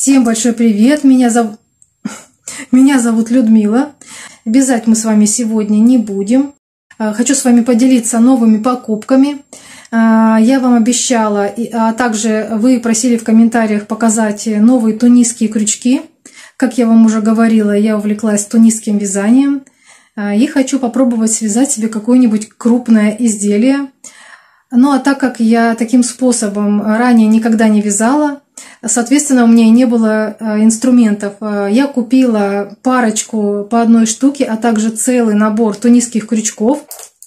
Всем большой привет! Меня зовут Людмила. Вязать мы с вами сегодня не будем. Хочу с вами поделиться новыми покупками. Я вам обещала, а также вы просили в комментариях показать новые тунисские крючки. Как я вам уже говорила, я увлеклась тунисским вязанием. И хочу попробовать связать себе какое-нибудь крупное изделие. Ну а так как я таким способом ранее никогда не вязала, соответственно, у меня и не было инструментов. Я купила парочку по одной штуке, а также целый набор тунисских крючков.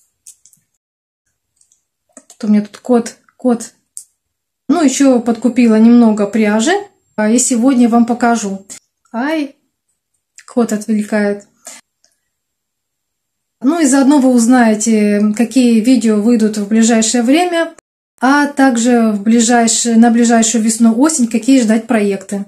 У меня тут кот. Ну, еще подкупила немного пряжи. И сегодня вам покажу. Ай, кот отвлекает. Ну и заодно вы узнаете, какие видео выйдут в ближайшее время, а также на ближайшую весну-осень, какие ждать проекты.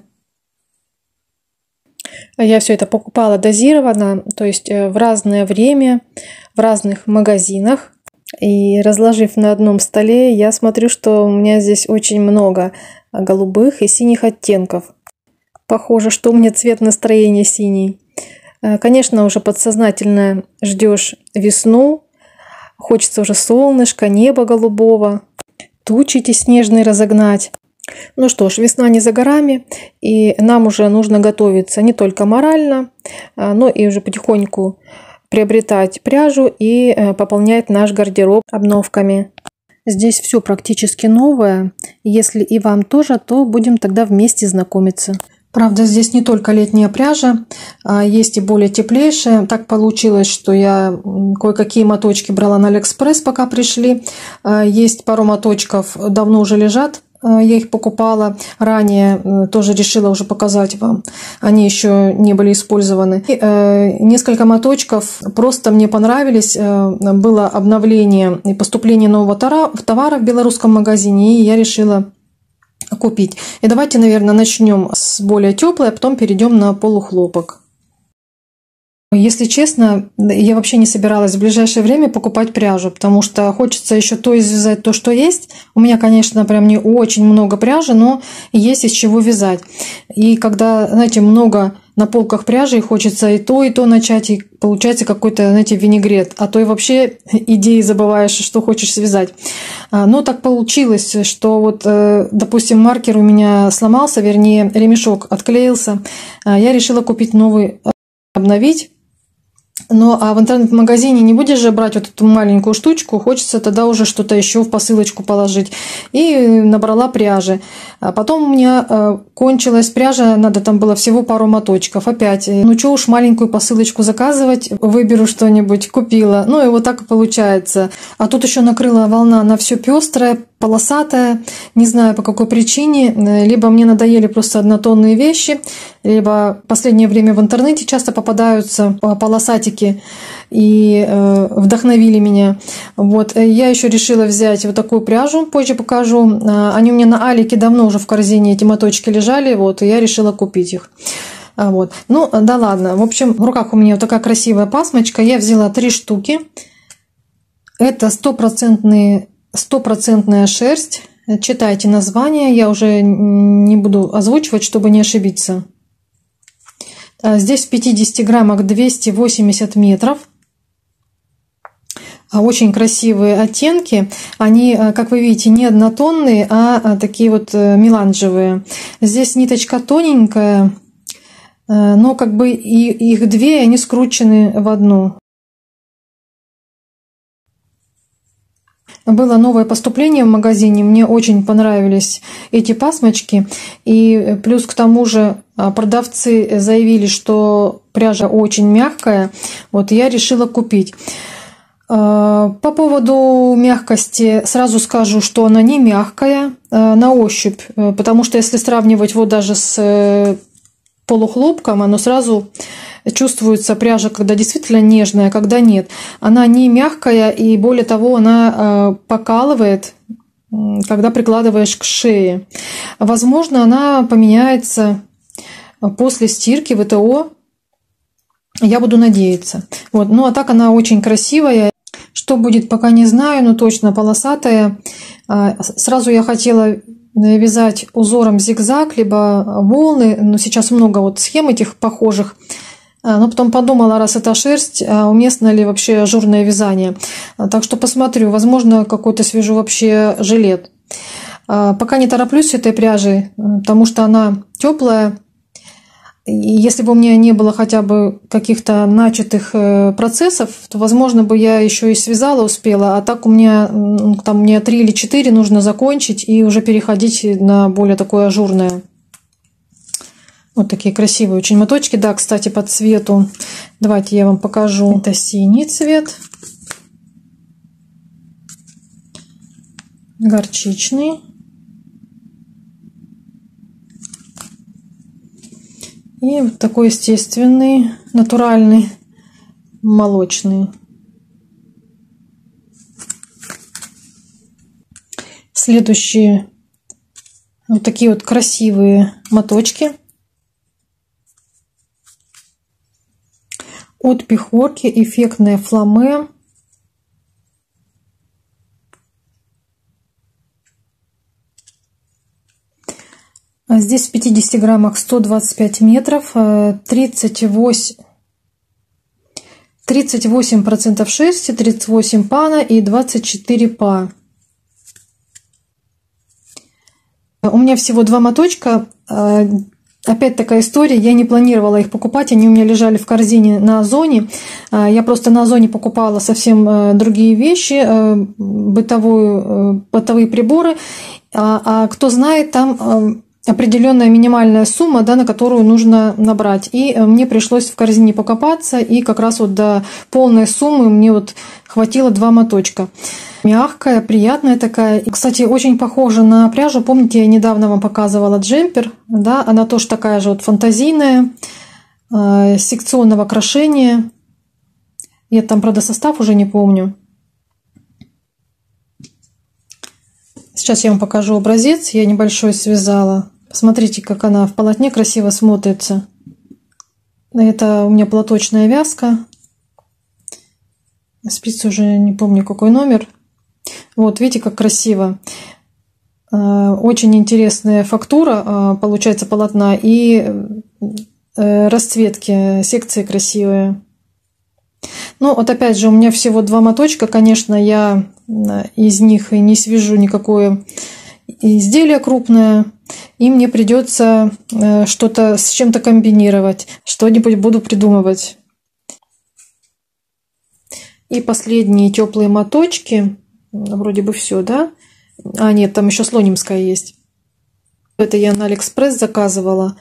Я все это покупала дозированно, то есть в разное время, в разных магазинах. И разложив на одном столе, я смотрю, что у меня здесь очень много голубых и синих оттенков. Похоже, что у меня цвет настроения синий. Конечно, уже подсознательно ждешь весну, хочется уже солнышка, неба голубого, тучи эти снежные разогнать. Ну что ж, весна не за горами, и нам уже нужно готовиться не только морально, но и уже потихоньку приобретать пряжу и пополнять наш гардероб обновками. Здесь все практически новое. Если и вам тоже, то будем тогда вместе знакомиться. Правда, здесь не только летняя пряжа, есть и более теплейшая. Так получилось, что я кое-какие моточки брала на Алиэкспресс, пока пришли. Есть пару моточков, давно уже лежат, я их покупала ранее, тоже решила уже показать вам. Они еще не были использованы. И, несколько моточков просто мне понравились. Было обновление и поступление нового товара в белорусском магазине, и я решила купить. И давайте, наверное, начнем с более теплой, а потом перейдем на полухлопок. Если честно, я вообще не собиралась в ближайшее время покупать пряжу, потому что хочется еще то извязать, то, что есть. У меня, конечно, прям не очень много пряжи, но есть из чего вязать. И когда, знаете, много на полках пряжи, и хочется и то начать, и получается какой-то, знаете, винегрет. А то и вообще идеи забываешь, что хочешь связать. Но так получилось, что вот, допустим, маркер у меня сломался, вернее, ремешок отклеился. Я решила купить новый, обновить. Ну, а в интернет-магазине не будешь же брать вот эту маленькую штучку, хочется тогда уже что-то еще в посылочку положить. И набрала пряжи. А потом у меня кончилась пряжа, надо там было всего пару моточков. Опять, ну что уж маленькую посылочку заказывать, выберу что-нибудь, купила. Ну и вот так и получается. А тут еще накрыла волна на все пестрое, полосатая, не знаю по какой причине, либо мне надоели просто однотонные вещи, либо в последнее время в интернете часто попадаются полосатики и вдохновили меня. Вот. Я еще решила взять вот такую пряжу, позже покажу. Они у меня на Алике давно уже в корзине, эти моточки лежали, вот, и я решила купить их. Вот. Ну, да ладно. В общем, в руках у меня вот такая красивая пасмочка. Я взяла 3 штуки. Это стопроцентная шерсть. Читайте название, я уже не буду озвучивать, чтобы не ошибиться. Здесь в 50 граммах 280 метров. Очень красивые оттенки. Они, как вы видите, не однотонные, а такие вот меланжевые. Здесь ниточка тоненькая, но как бы их две, они скручены в одну. Было новое поступление в магазине, мне очень понравились эти пасмочки. И плюс к тому же продавцы заявили, что пряжа очень мягкая. Вот я решила купить. По поводу мягкости сразу скажу, что она не мягкая на ощупь. Потому что если сравнивать вот даже с полухлопком, оно сразу чувствуется пряжа, когда действительно нежная, когда нет. Она не мягкая, и более того, она покалывает, когда прикладываешь к шее. Возможно, она поменяется после стирки ВТО. Я буду надеяться. Вот. Ну а так она очень красивая. Что будет, пока не знаю, но точно полосатая. Сразу я хотела вязать узором зигзаг, либо волны. Но сейчас много вот схем этих похожих. Но потом подумала, раз это шерсть, уместно ли вообще ажурное вязание. Так что посмотрю, возможно, какой-то свяжу вообще жилет. Пока не тороплюсь с этой пряжей, потому что она теплая. И если бы у меня не было хотя бы каких-то начатых процессов, то, возможно, бы я еще и связала успела. А так у меня там мне 3 или 4 нужно закончить и уже переходить на более такое ажурное. Вот такие красивые очень моточки. Да, кстати, по цвету. Давайте я вам покажу. Это синий цвет. Горчичный. И вот такой естественный, натуральный, молочный. Следующие вот такие вот красивые моточки. От Пехорки эффектное фламе. Здесь в 50 граммах 125 метров, 38% шерсти, 38 пана и 24 па. У меня всего 2 моточка. Опять такая история, я не планировала их покупать, они у меня лежали в корзине на Озоне. Я просто на Озоне покупала совсем другие вещи, бытовые приборы. А кто знает, там определенная минимальная сумма, да, на которую нужно набрать. И мне пришлось в корзине покопаться, и как раз вот до полной суммы мне вот хватило 2 моточка. Мягкая, приятная такая. И, кстати, очень похожа на пряжу. Помните, я недавно вам показывала джемпер, да, она тоже такая же вот фантазийная, секционного крошения. Я там, правда, состав уже не помню. Сейчас я вам покажу образец. Я небольшой связала. Посмотрите, как она в полотне красиво смотрится. Это у меня платочная вязка. Спицы уже не помню, какой номер. Вот, видите, как красиво. Очень интересная фактура получается полотна. И расцветки, секции красивые. Ну, вот опять же, у меня всего 2 моточка. Конечно, я из них не свяжу никакое изделие крупное. И мне придется что-то с чем-то комбинировать. Что-нибудь буду придумывать. И последние теплые моточки. Вроде бы все, да? А, нет, там еще слонимская есть. Это я на Алиэкспресс заказывала.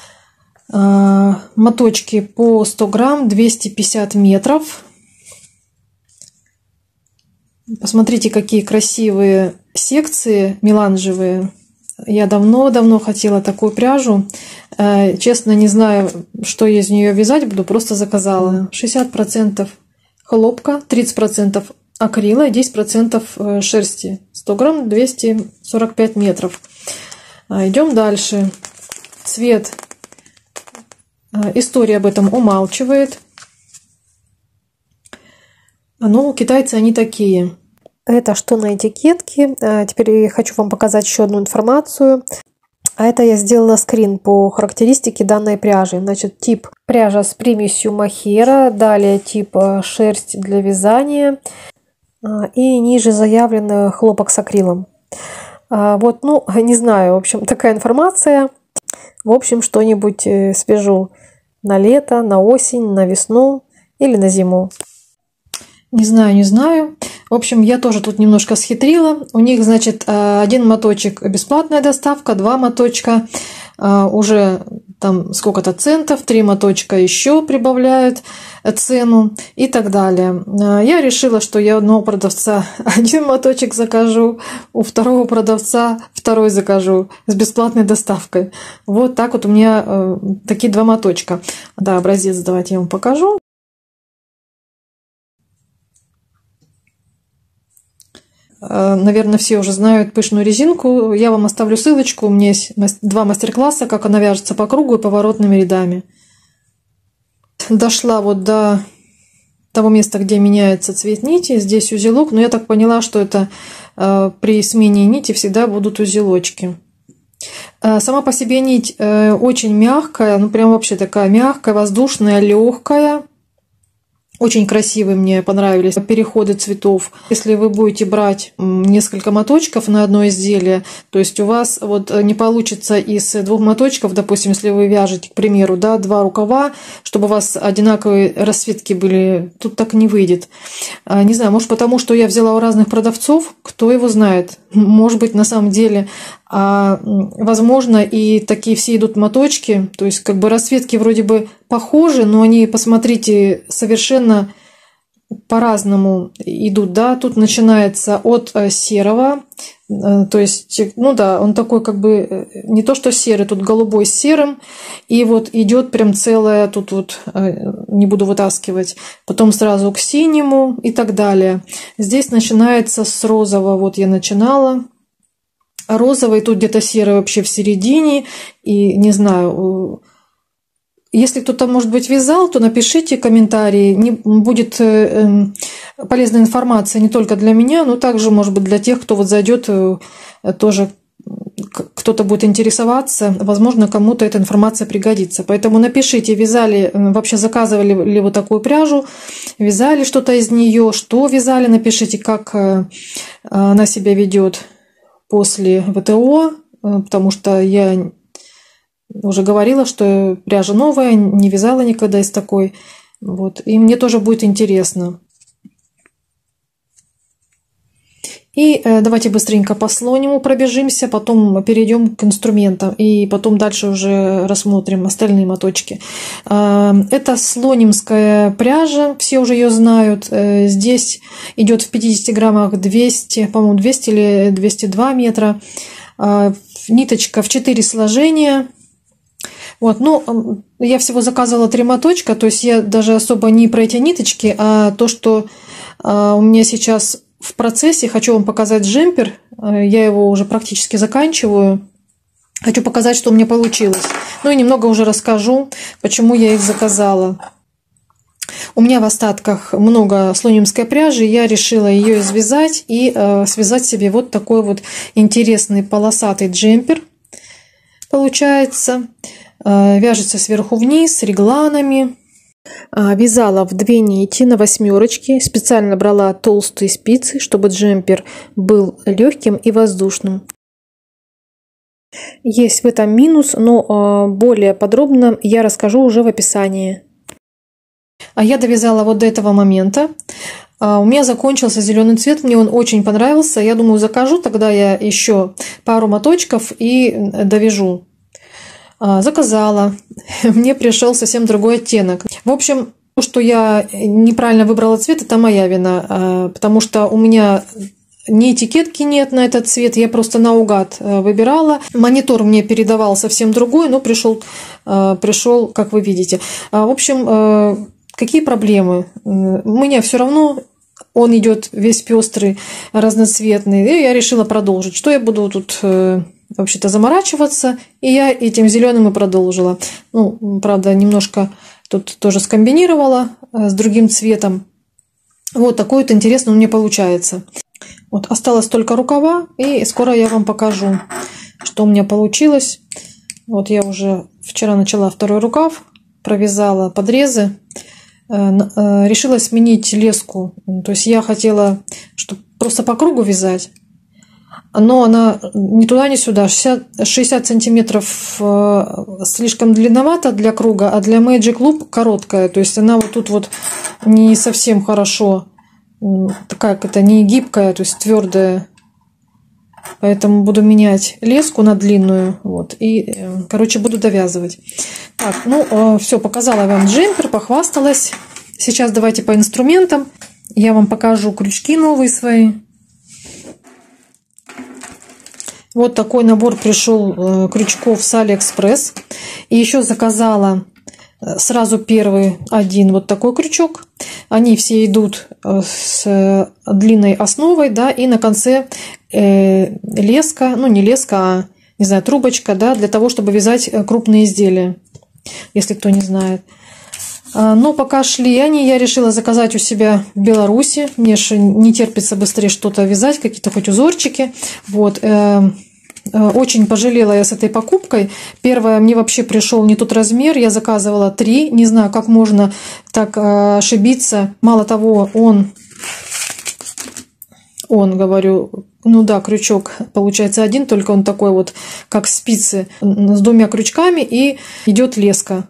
Моточки по 100 грамм, 250 метров. Посмотрите, какие красивые секции меланжевые. Я давно-давно хотела такую пряжу. Честно, не знаю, что я из нее вязать буду, просто заказала. 60% хлопка, 30% акрила и 10% шерсти. 100 грамм, 245 метров. Идем дальше. Цвет. История об этом умалчивает. Но китайцы они такие. Это что на этикетке. Теперь я хочу вам показать еще одну информацию. А это я сделала скрин по характеристике данной пряжи. Значит, тип пряжа с примесью мохера. Далее тип шерсть для вязания. И ниже заявлено хлопок с акрилом. Вот, ну, не знаю, в общем, такая информация. В общем, что-нибудь свяжу на лето, на осень, на весну или на зиму. Не знаю, не знаю. В общем, я тоже тут немножко схитрила. У них, значит, 1 моточек бесплатная доставка, 2 моточка уже там сколько-то центов, 3 моточка еще прибавляют цену и так далее. Я решила, что я у одного продавца 1 моточек закажу, у второго продавца 2 закажу с бесплатной доставкой. Вот так вот у меня такие 2 моточка. Да, образец давайте я вам покажу. Наверное, все уже знают пышную резинку. Я вам оставлю ссылочку. У меня есть 2 мастер-класса, как она вяжется по кругу и поворотными рядами. Дошла вот до того места, где меняется цвет нити. Здесь узелок, но я так поняла, что это при смене нити всегда будут узелочки. Сама по себе нить очень мягкая, ну прям вообще такая мягкая, воздушная, легкая. Очень красивые мне понравились переходы цветов. Если вы будете брать несколько моточков на одно изделие, то есть у вас вот не получится из 2 моточков, допустим, если вы вяжете, к примеру, да, 2 рукава, чтобы у вас одинаковые расцветки были, тут так не выйдет. Не знаю, может потому, что я взяла у разных продавцов, кто его знает. Может быть, на самом деле, возможно, и такие все идут моточки, то есть как бы расцветки вроде бы похожи, но они, посмотрите, совершенно по-разному идут, да, тут начинается от серого, то есть, ну да, он такой как бы не то что серый, тут голубой с серым, и вот идет прям целое, тут вот не буду вытаскивать, потом сразу к синему и так далее. Здесь начинается с розового, вот я начинала, розовый, тут где-то серый вообще в середине, и не знаю. Если кто-то, может быть, вязал, то напишите комментарии. Не будет полезная информация не только для меня, но также, может быть, для тех, кто вот зайдет, тоже кто-то будет интересоваться. Возможно, кому-то эта информация пригодится. Поэтому напишите, вязали, вообще заказывали ли вы такую пряжу, вязали что-то из нее, что вязали, напишите, как она себя ведет после ВТО, потому что я уже говорила, что пряжа новая, не вязала никогда из такой. Вот. И мне тоже будет интересно. И давайте быстренько по слониму пробежимся, потом перейдем к инструментам и потом дальше уже рассмотрим остальные моточки. Это слонимская пряжа, все уже ее знают. Здесь идет в 50 граммах 200, по-моему, 200 или 202 метра. Ниточка в 4 сложения. Вот, ну, я всего заказывала 3 моточка, то есть я даже особо не про эти ниточки, а то, что у меня сейчас в процессе. Хочу вам показать джемпер, я его уже практически заканчиваю. Хочу показать, что у меня получилось. Ну и немного уже расскажу, почему я их заказала. У меня в остатках много слонимской пряжи, я решила ее извязать и связать себе вот такой вот интересный полосатый джемпер. Получается, вяжется сверху вниз с регланами. Вязала в 2 нити на 8, специально брала толстые спицы, чтобы джемпер был легким и воздушным. Есть в этом минус, но более подробно я расскажу уже в описании. Я довязала вот до этого момента. У меня закончился зеленый цвет, мне он очень понравился. Я думаю, закажу, тогда я еще пару моточков и довяжу. Заказала. Мне пришел совсем другой оттенок. В общем, то, что я неправильно выбрала цвет, это моя вина, потому что у меня ни этикетки нет на этот цвет, я просто наугад выбирала. Монитор мне передавал совсем другой, но пришел, как вы видите. В общем, какие проблемы? У меня все равно он идет весь пестрый, разноцветный, и я решила продолжить. Что я буду тут вообще-то заморачиваться, и я этим зеленым и продолжила. Ну, правда, немножко тут тоже скомбинировала с другим цветом. Вот такой вот интересный у меня получается. Вот осталось только рукава, и скоро я вам покажу, что у меня получилось. Вот я уже вчера начала 2 рукав, провязала подрезы, решила сменить леску. То есть я хотела, чтобы просто по кругу вязать, но она ни туда, ни сюда. 60 сантиметров слишком длинновато для круга, а для Magic Loop короткая. То есть она вот тут вот не совсем хорошо, такая как-то не гибкая, то есть твердая. Поэтому буду менять леску на длинную. Вот, и, короче, буду довязывать. Так, ну, все, показала вам джемпер, похвасталась. Сейчас давайте по инструментам. Я вам покажу крючки новые свои. Вот такой набор пришел крючков с Алиэкспресс. И еще заказала сразу первый один вот такой крючок. Они все идут с длинной основой, да, и на конце леска, ну не леска, а, не знаю, трубочка, да, для того, чтобы вязать крупные изделия, если кто не знает. Но пока шли они, я решила заказать у себя в Беларуси. Мне же не терпится быстрее что-то вязать, какие-то хоть узорчики. Вот. очень пожалела я с этой покупкой. Первое, мне вообще пришел не тот размер, я заказывала 3. Не знаю, как можно так ошибиться. Мало того, говорю, ну да, крючок получается один, только он такой вот, как спицы, с 2 крючками, и идет леска.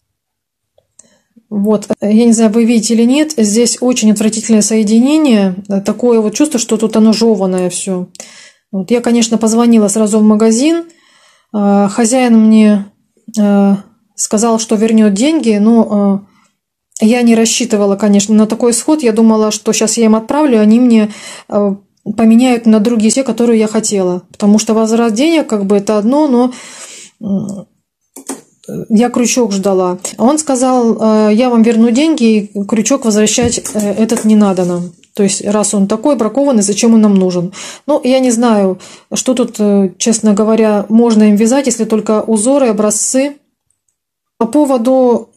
Вот, я не знаю, вы видите или нет, здесь очень отвратительное соединение, такое вот чувство, что тут оно жеваное все. Вот, я, конечно, позвонила сразу в магазин, хозяин мне сказал, что вернет деньги, но я не рассчитывала, конечно, на такой исход. Я думала, что сейчас я им отправлю, они мне поменяют на другие те, которые я хотела, потому что возврат денег как бы это одно, но я крючок ждала. Он сказал, я вам верну деньги, и крючок возвращать этот не надо нам. То есть, раз он такой бракованный, зачем он нам нужен? Ну, я не знаю, что тут, честно говоря, можно им вязать, если только узоры, образцы. По поводу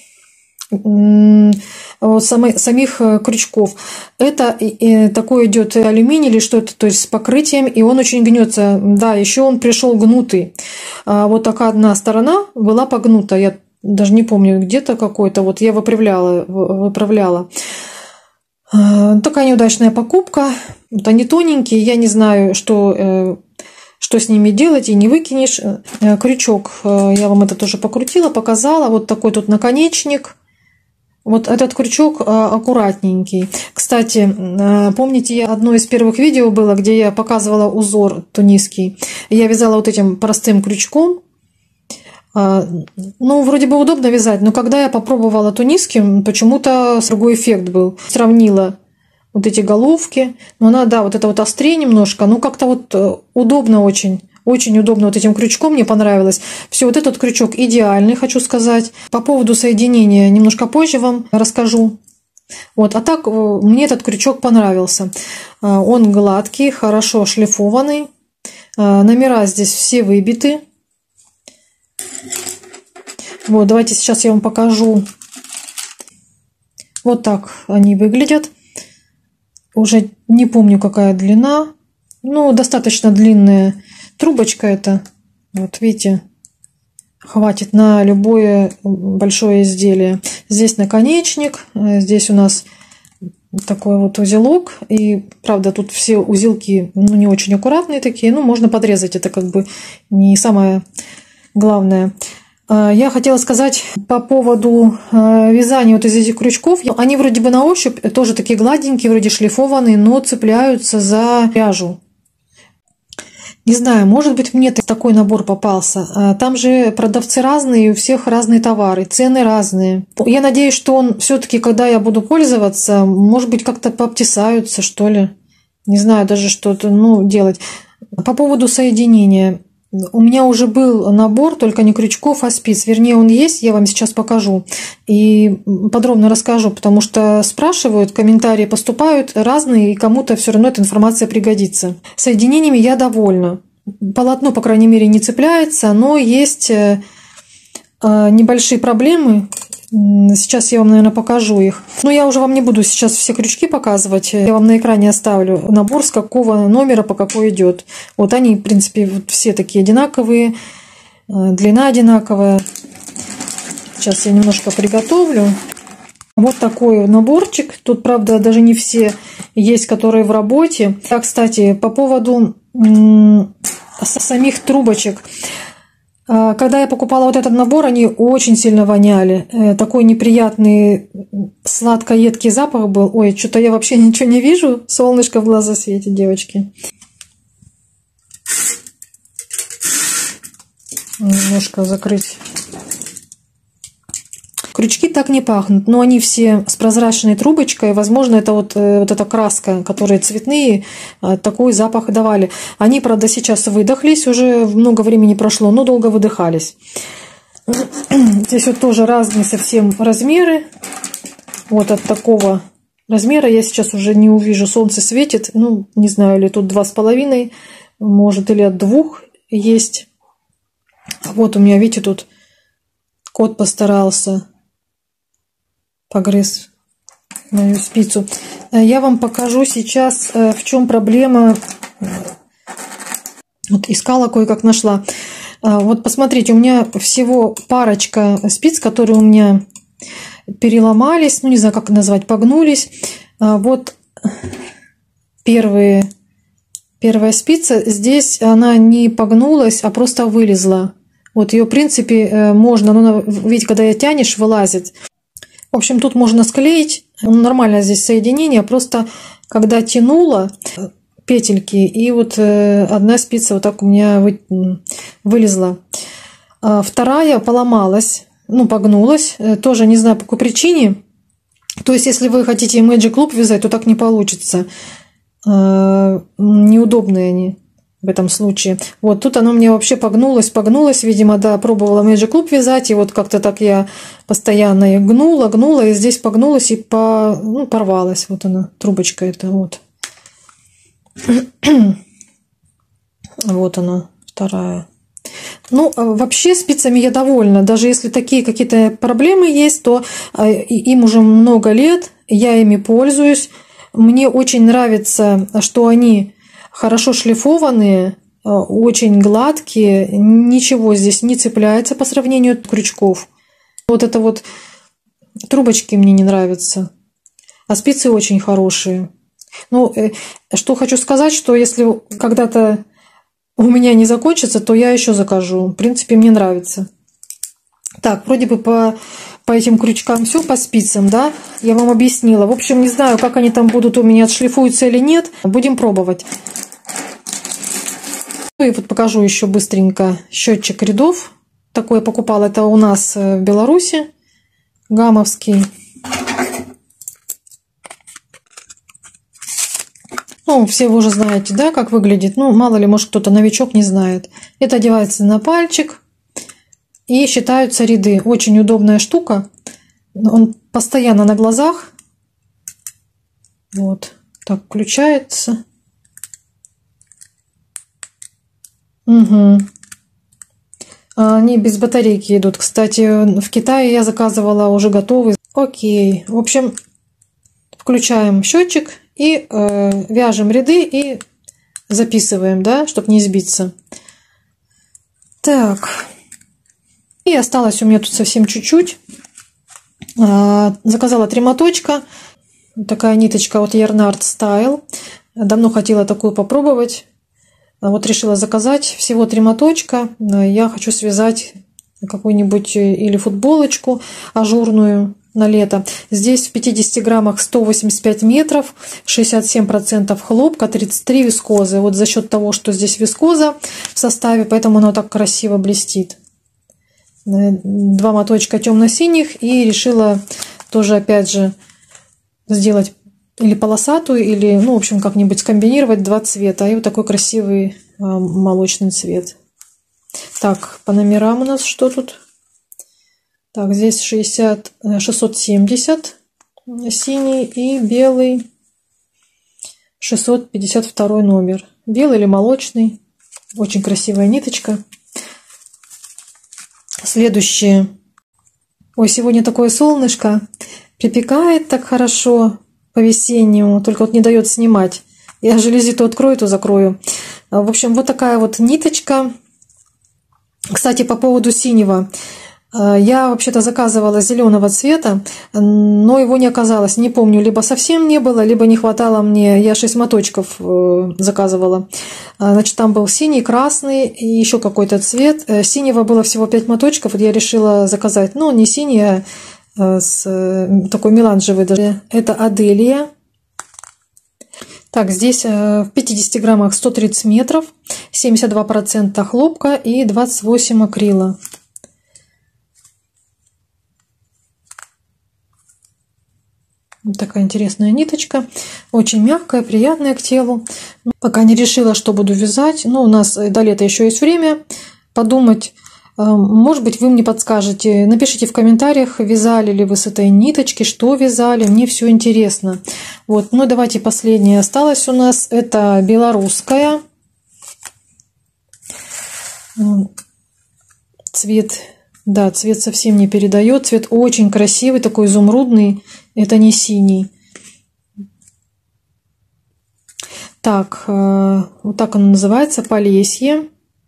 самих крючков. Это такой идет алюминий или что-то, то есть с покрытием, и он очень гнется. Да, еще он пришел гнутый. Вот такая одна сторона была погнута. Я даже не помню, где-то какой-то. Вот я выправляла. Такая неудачная покупка. Вот они тоненькие, я не знаю, что с ними делать, и не выкинешь. Крючок, я вам это тоже покрутила, показала. Вот такой тут наконечник. Вот этот крючок аккуратненький. Кстати, помните, одно из первых видео было, где я показывала узор тунисский. Я вязала вот этим простым крючком. Ну, вроде бы удобно вязать, но когда я попробовала тунисским, почему-то другой эффект был. Сравнила вот эти головки. Но она, да, вот это вот острее немножко. Ну, как-то вот удобно очень. Очень удобно вот этим крючком, мне понравилось. Все, вот этот крючок идеальный, хочу сказать. По поводу соединения немножко позже вам расскажу. Вот, а так мне этот крючок понравился. Он гладкий, хорошо шлифованный. Номера здесь все выбиты. Вот, давайте сейчас я вам покажу. Вот так они выглядят. Уже не помню, какая длина. Ну, достаточно длинная трубочка это. Вот видите, хватит на любое большое изделие. Здесь наконечник. Здесь у нас такой вот узелок. И, правда, тут все узелки не очень аккуратные такие. Ну, можно подрезать. Это как бы не самое главное. Я хотела сказать по поводу вязания вот из этих крючков. Они вроде бы на ощупь тоже такие гладенькие, вроде шлифованные, но цепляются за пряжу. Не знаю, может быть, мне такой набор попался. Там же продавцы разные, у всех разные товары, цены разные. Я надеюсь, что он все-таки, когда я буду пользоваться, может быть, как-то пообтесаются, что ли. Не знаю даже, что-то делать. По поводу соединения. У меня уже был набор, только не крючков, а спиц. Вернее, он есть, я вам сейчас покажу. И подробно расскажу, потому что спрашивают, комментарии поступают разные, и кому-то все равно эта информация пригодится. Соединениями я довольна. Полотно, по крайней мере, не цепляется, но есть небольшие проблемы. Сейчас я вам, наверное, покажу их. Но я уже вам не буду сейчас все крючки показывать. Я вам на экране оставлю набор, с какого номера по какой идет. Вот они, в принципе, вот все такие одинаковые. Длина одинаковая. Сейчас я немножко приготовлю. Вот такой наборчик. Тут, правда, даже не все есть, которые в работе. А, кстати, по поводу самих трубочек. Когда я покупала вот этот набор, они очень сильно воняли. Такой неприятный сладко-едкий запах был. Ой, что-то я вообще ничего не вижу. Солнышко в глаза светит, девочки. Немножко закрыть. Крючки так не пахнут, но они все с прозрачной трубочкой. Возможно, это вот эта краска, которые цветные, такой запах давали. Они, правда, сейчас выдохлись, уже много времени прошло, но долго выдыхались. Здесь вот тоже разные совсем размеры. Вот от такого размера я сейчас уже не увижу, солнце светит. Ну, не знаю, или тут 2,5, может, или от 2 есть. Вот у меня, видите, тут кот постарался. Погрыз мою спицу. Я вам покажу сейчас, в чем проблема Вот искала, кое-как нашла. Вот посмотрите, у меня всего парочка спиц, которые у меня переломались, ну не знаю, как назвать, погнулись. Вот первая спица, здесь она не погнулась, а просто вылезла. Вот ее, в принципе, можно, но видите, когда ее тянешь, вылазит. В общем, тут можно склеить, нормально здесь соединение, просто когда тянула петельки, и вот одна спица вот так у меня вылезла. Вторая поломалась, ну, погнулась, тоже не знаю по какой причине. То есть, если вы хотите Magic Loop вязать, то так не получится. Неудобные они в этом случае. Вот тут оно мне вообще погнулось, видимо, да, пробовала Magic Loop вязать, и вот как-то так я постоянно ее гнула, и здесь погнулась и порвалась. Вот она, трубочка эта вот. Вот она, вторая. Ну, вообще спицами я довольна. Даже если такие какие-то проблемы есть, то им уже много лет, я ими пользуюсь. Мне очень нравится, что они хорошо шлифованные, очень гладкие, ничего здесь не цепляется по сравнению с крючков. Вот это вот трубочки мне не нравятся, а спицы очень хорошие. Ну, что хочу сказать, что если когда-то у меня не закончится, то я еще закажу. В принципе, мне нравится. Так, вроде бы по этим крючкам все, по спицам, да? Я вам объяснила. В общем, не знаю, как они там будут у меня, отшлифуются или нет. Будем пробовать. И вот покажу еще быстренько счетчик рядов. Такой я покупала. Это у нас в Беларуси. Гамовский. Ну, все вы уже знаете, да, как выглядит. Ну, мало ли, может, кто-то новичок не знает. Это одевается на пальчик. И считаются ряды. Очень удобная штука. Он постоянно на глазах. Вот. Так, включается. Угу. Они без батарейки идут. Кстати, в Китае я заказывала уже готовый. Окей. В общем, включаем счетчик и вяжем ряды и записываем, да, чтобы не сбиться. Так. И осталось у меня тут совсем чуть-чуть. Заказала 3 моточка. Такая ниточка от Yarnart Style. Давно хотела такую попробовать. Вот решила заказать. Всего 3 моточка. Я хочу связать какую-нибудь или футболочку ажурную на лето. Здесь в 50 граммах 185 метров, 67% хлопка, 33 вискозы. Вот за счет того, что здесь вискоза в составе, поэтому оно так красиво блестит. 2 моточка темно-синих, и решила тоже опять же сделать или полосатую, или, ну, в общем, как-нибудь скомбинировать 2 цвета. И вот такой красивый молочный цвет. Так, по номерам у нас что тут? Так, здесь 670 синий и белый 652 номер. Белый или молочный. Очень красивая ниточка. Следующее. Ой, сегодня такое солнышко. Припекает так хорошо по-весеннему. Только вот не дает снимать. Я жалюзи то открою, то закрою. В общем, вот такая вот ниточка. Кстати, по поводу синего. Я вообще-то заказывала зеленого цвета, но его не оказалось. Не помню, либо совсем не было, либо не хватало мне. Я 6 моточков заказывала. Значит, там был синий, красный и еще какой-то цвет. Синего было всего 5 моточков. Вот я решила заказать, ну, не синий, а с такой меланжевый даже. Это Аделия. Так, здесь в 50 граммах 130 метров, 72% хлопка и 28 акрила. Вот такая интересная ниточка. Очень мягкая, приятная к телу. Пока не решила, что буду вязать. Но у нас до лета еще есть время подумать. Может быть, вы мне подскажете. Напишите в комментариях, вязали ли вы с этой ниточки, что вязали. Мне все интересно. Вот. Ну, давайте последнее осталось у нас. Это белорусская. Цвет... Да, цвет совсем не передает. Цвет очень красивый, такой изумрудный. Это не синий. Так, вот так оно называется, Полесье.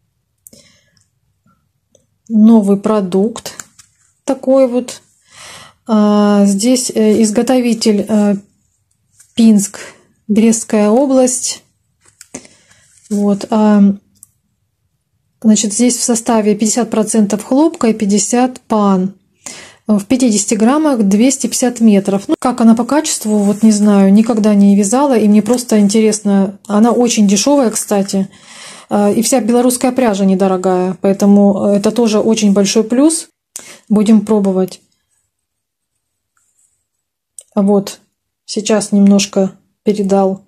Новый продукт такой вот. Здесь изготовитель Пинск, Брестская область. Вот. Значит, здесь в составе 50% хлопка и 50 пан. В 50 граммах 250 метров. Ну, как она по качеству, вот не знаю, никогда не вязала, и мне просто интересно. Она очень дешевая, кстати, и вся белорусская пряжа недорогая, поэтому это тоже очень большой плюс. Будем пробовать. Вот, сейчас немножко передал.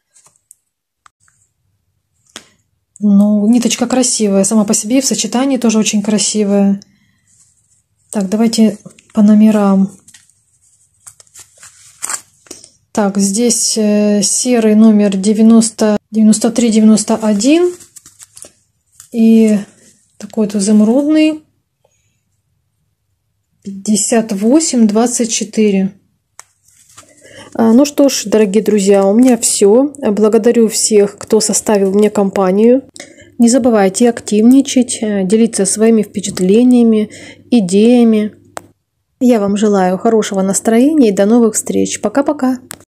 Ну, ниточка красивая сама по себе, в сочетании тоже очень красивая. Так, давайте по номерам. Так, здесь серый номер 93-91 и такой вот изумрудный 58-24. Ну что ж, дорогие друзья, у меня все. Благодарю всех, кто составил мне компанию. Не забывайте активничать, делиться своими впечатлениями, идеями. Я вам желаю хорошего настроения и до новых встреч. Пока-пока.